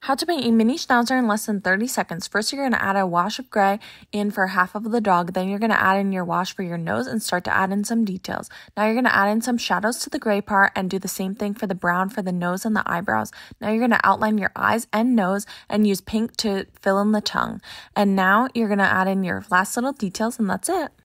How to paint a mini Schnauzer in less than 30 seconds. First, you're going to add a wash of gray in for half of the dog. Then you're going to add in your wash for your nose and start to add in some details. Now you're going to add in some shadows to the gray part and do the same thing for the brown for the nose and the eyebrows. Now you're going to outline your eyes and nose and use pink to fill in the tongue. And now you're going to add in your last little details, and that's it.